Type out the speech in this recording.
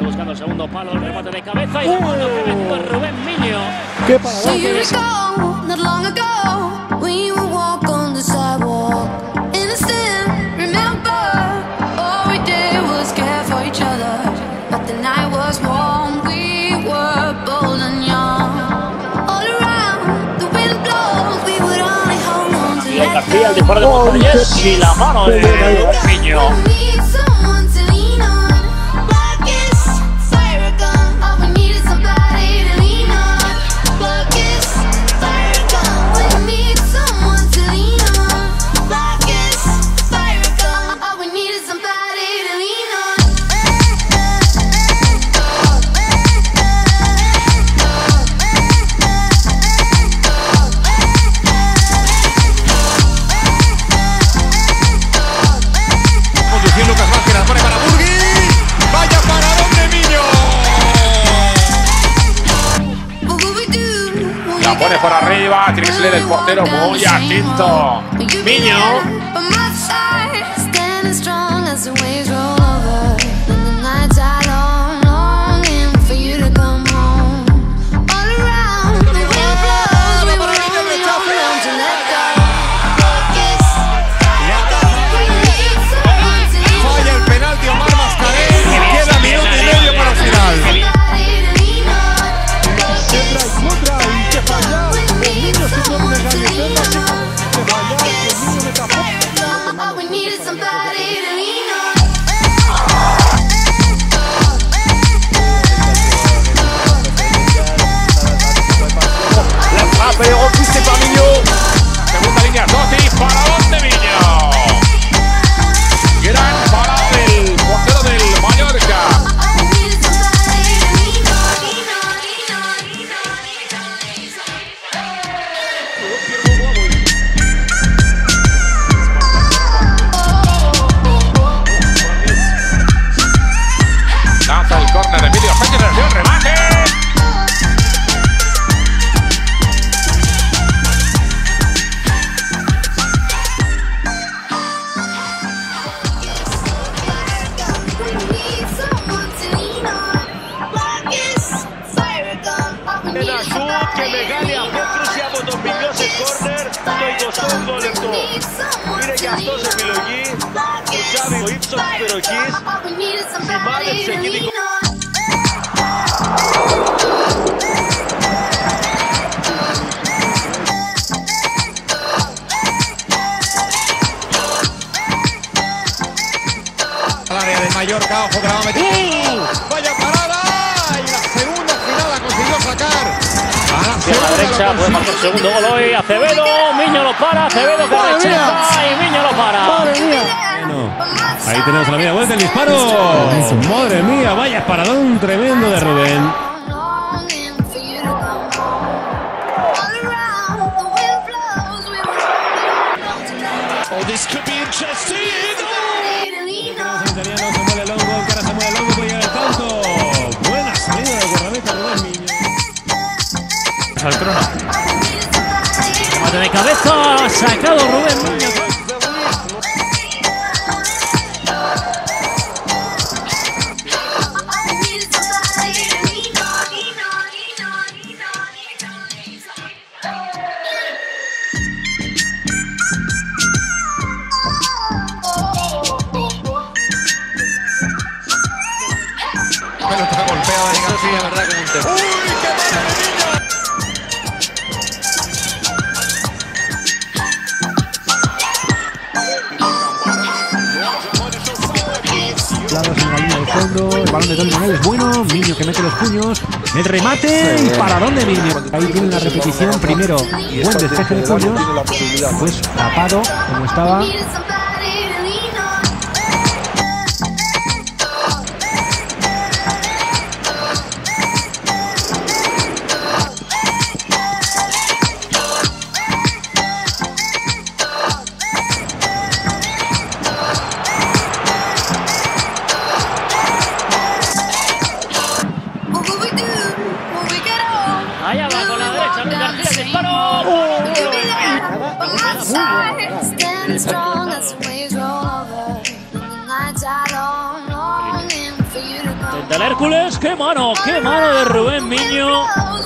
buscando el segundo palo, el remate de cabeza y la mano que metió Rubén Miño. ¡Qué paradón! García, el disparo de Montañés y la mano de Rubén Miño. Pone por arriba, tiene que salir el portero muy atento. Miño. Falla el penalti Omar Mascarell. Queda minuto y medio para el final. Pegó Triste para Miño. Segunda línea, Totti, paradón de Miño. Gran parada del portero del Mallorca. Lanza el córner, Emilio Sánchez, el remate. che μεγάλη απόκριση από τον Μινιό σε κόρνερ το 20 λεπτό. Είναι και αυτός επιλογή του Xavi, ο ύψος της περιοχής, σημάδεψε εκεί την al área de Mallorca, ojo que la va a meter. Vaya parada y la segunda final la consiguió sacar. Hacia la derecha puede marcar el segundo gol hoy. Acevedo, Miño lo para, Acevedo que rechaza y Miño lo para. Bueno, ahí tenemos la media vuelta, el disparo. Madre mía, vaya paradón tremendo de Rubén. Oh, this could be interesting. Italiano se mueve el hongo, cara se mueve el hongo, puede llegar el tanto. Buena salida de guardameta Rubén Miño. Al crono. Remate de cabeza, sacado Rubén Miño. Pelota golpeada y García, verdad que un tema. ¡Uy, qué Lados en la línea de fondo, el balón de Tony Manuel es bueno, Miño que mete los puños, el remate y paradón de Miño. Ahí tiene la repetición, primero buen despeje de puños, pues tapado como estaba. Allá va con la derecha, Luis García, disparo. del Hércules. ¡Qué mano de Rubén Miño!